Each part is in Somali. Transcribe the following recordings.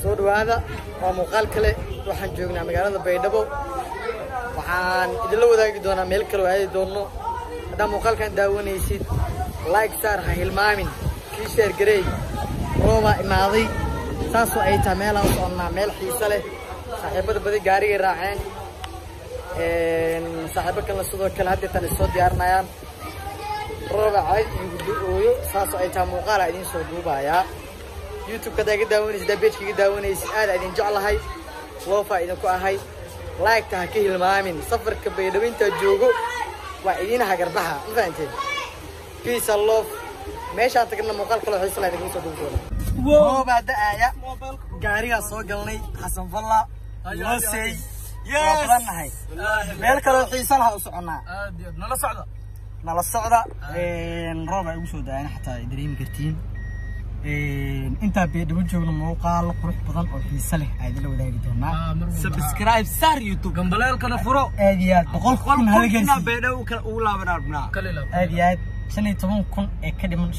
soo dhawaada waa muuqaal kale waxaan joognaa magaalada Baydhabo waxaan idinla wadaagi doonaa meel kale oo aadi doono hadaa muuqaalkan daawanaysid like star ha hilmaamin kii share gareey rooba imaaday saasoo ay tahay meel aan soconnaa meel xiiso leh saaxiibada badi gaariga raaceen saaxiibo kale sidoo kale hadda tan soo diyaarinayaan rooba cayd iyo ooyo saasoo ay tahay muuqaal idin soo duubaya YouTube ka daawanaysid page ka daawanaysid aad idin jeclahay loofa idin ku ahay like ta ka hilmaamin safarka Baydhabo inta joogo waa idin hagarbaha ma fahanteen peace and love meesha tagna muuqaal kale xiiso leh idin soo duubto wow baada aya gaariga soo galnay Xasan Falla loo say yes meel kale xiiso leh u soconaa aad iyo nala socda rooba ugu soo daayna xataa dareemi kartiin انت بيدو جوجنا موقع قروح بدن او xiisa leh aad la wadaagi doonaa subscribe sar youtube gambalelkana furo aadiyaad 100,000 halgeena beedow kala u laabanaa aadiyaad 15,000 ee ka dhiman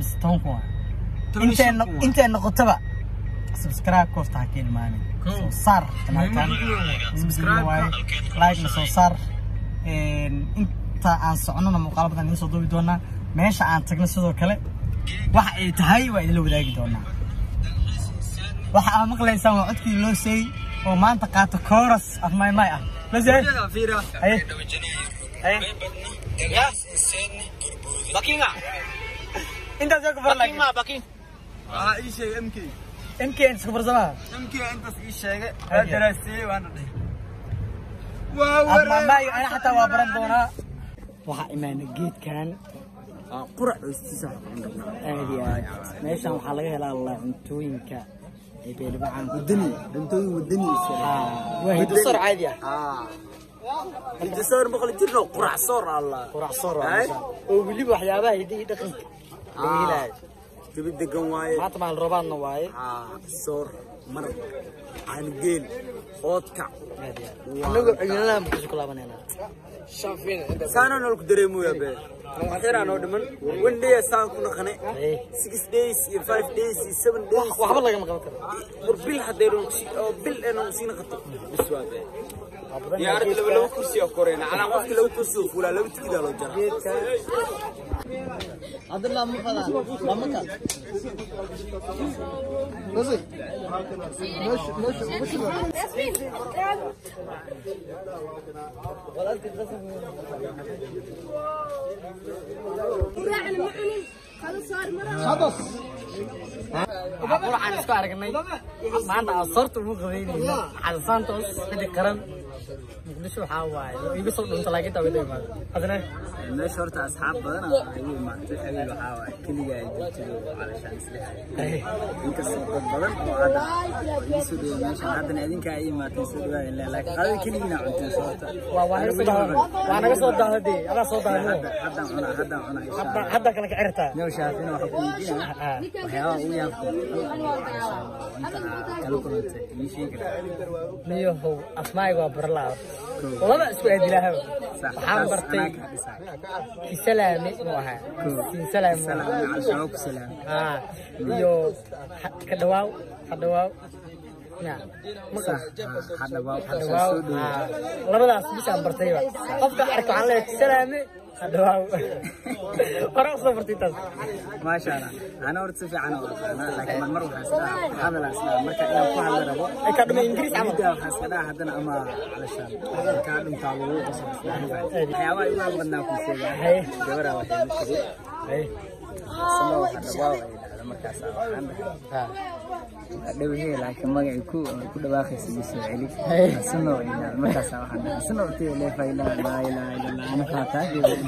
15,000 inta noqotaba subscribe koofta ha kelmaani soo sar kanaalkan subscribe like na soo sar inta aan soconana muuqaal badan in soo duubi doonaa meesha aan tagno sidoo kale waxa ay tahay waa idin la wadaagi doonaa waxa aan maqlaysaan waa codkii loo say oo maanta qaato chorus af my ah la say ya bakinga inta soo kafar lagi bakin ii sheeg mk inta kafar sama mk inta ii sheeg daraasay waan dhahay waa ana xataa waa baran doonaa waxa imaana geedkan قرع استيسا هذه ماشي waxaa laga helaa cuntooyinka ee beelbaan wadani cuntooyin wadani waa hidasar caadi hidasar ma qali jirno qurac soor allah qurac soor oo wili waxyaabaha hidii dhaqanka laga helaa dibid degan waaye maanta maal robaadna waaye soor mar aan geel oodka anagu cilmilaha ma ku laabanayna شافين سانا نقول دريمو يا بيه أخيرا أنا ودمن one day سان كنا خنة 6 days 5 days 7 days وحبا الله كم كم وربيل حديرون بيل أنا وسينا خطو بسوا بيه يا أرد لو كرسي أكورينا أنا وقت لو كرسي ولا لو تكيد لو جرا عبد الله مو خلاص لما كان نزل مش خلاص waxaan isku aragnay maanta asartu ugu qabeynayna xalsantos xidhi qaran muqdisho waxa waaye iga soo dhunta laakiin tawada ma hadana meesha horta asxaab badan ay maartay xawiil waxa waaye kaliya ay jirto calashaan isleeyahay inta soo badan oo hada isu dhow meesha hadana idinka ay maartay soo dhawaay laakiin qadada kaliya cunto soorta waa naga soo daahday ala soo daahday hadda kala ka cirta noo shaafina waxa ku yidina waxyaabo u yaabto niyow asmaayga barlaa wada isku aadilahay waxaan bartay salaami oo ahaa salaami al-shabaab salaam iyo ka dhawaaw ya maka hadawaaw labadaas bisaan bartay qofka arko aan leeyahay salaami hadawaaw قرأ صفرتي ما شاء الله أنا أرد في عنه لكن المرة حسنا هذا الأسماء مركز أنا فاهم هذا كانوا إنجليز عمل حسنا هذا أما علشان كانوا متعودين بس حيوان يوم بناكل شيء هاي جبرة واحد مشكلة هاي سماه hadawaaw markaas ها dhawee laakiin magaciiku ku dhawaaqaysa bisoo celi sano ina markaas waxaan sano tii leefayna la ilaaha illa ana faataa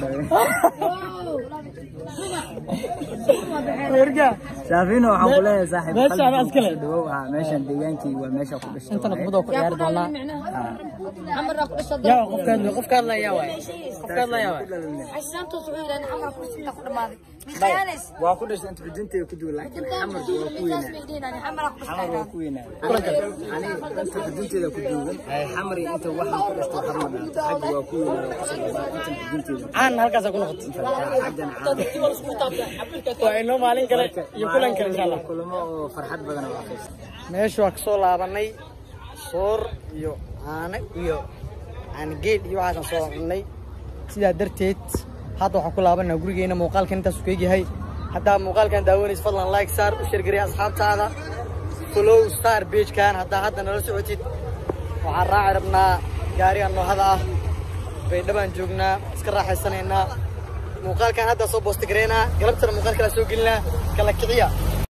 werga saafino waxaan ku leeyahay saaxiib meesha aan askale dhaw meeshan deegaankii waa meesha ku dhashay inta naqbado ku ciyaar doonaa amar ku dhashay yaa qofkaan la yaa waay عشانتو صغير أنا عمر كرسي أخذ ماضي مخيانس وأخذ إيش أنت بدنتي وكده لكن عمر وكوينا عمر وكوينا أنا أنت بدنتي لو كده عمري أنت واحد كل أشتغل حمر حق وكوينا أنت بدنتي أنا هالكذا كنا خط حاجة وإنه مالين كلا يكون kulanka insha Allah kulamo farxad badan oo akhris meesha wax soo laabanay soor iyo aan geed iyo waxaan soo cunay sidaa darteed hadda waxaan ku laabanaa gurigeena muuqaalkan intaas ku eegyahay haddaa muuqaalkan daawanaysid fadlan like saar u share gari asxaabtaada follow star page kan hadda nala socotid waxaan raaci rabnaa gaariga noohada ah baydhabaan joognaa iska raaxaysanaynaa muuqaalkan hadda soo boosti gareynaa galabtana muuqaalkala soo gelinaa kala kiciya